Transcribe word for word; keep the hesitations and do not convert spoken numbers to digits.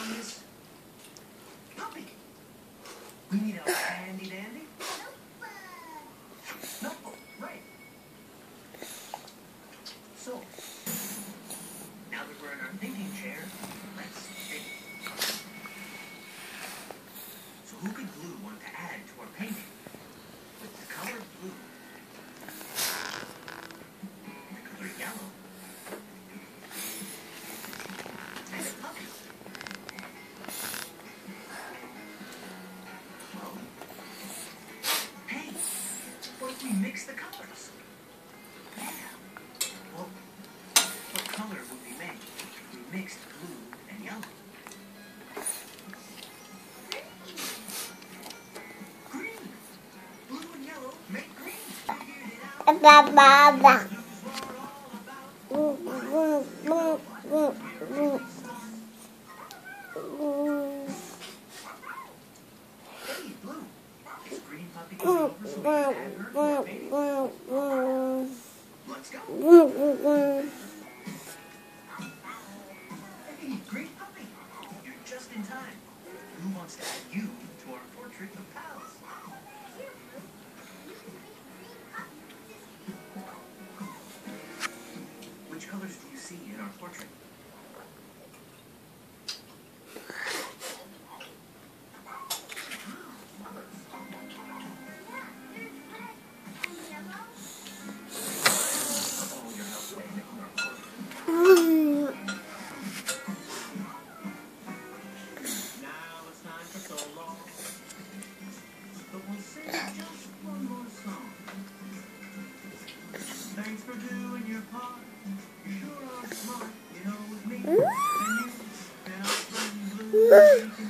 is Puppy. We need a handy dandy notebook, right? So, now that we're in our thinking chair, let's think. So who could Blue want to add to our painting? With the color blue, the color yellow, and a puppy. Well, hey, what if we mix the colors? Yeah. Well, what color would we make if we mixed blue and yellow? Green. Blue and yellow make green. Figured it out. Ba ba ba. Hey, Blue. Is Green Puppy coming over so we can add her to our painting? Let's go. Hey, Green Puppy. You're just in time. Who wants to add you to our portrait of pals? Which colors do you see in our portrait? Oh, you're not playing in our portrait. Now it's time for so long. But we'll sing just one more song. Thanks for doing your part. You sure are smart, you know, with me and you and our friend Blue. We can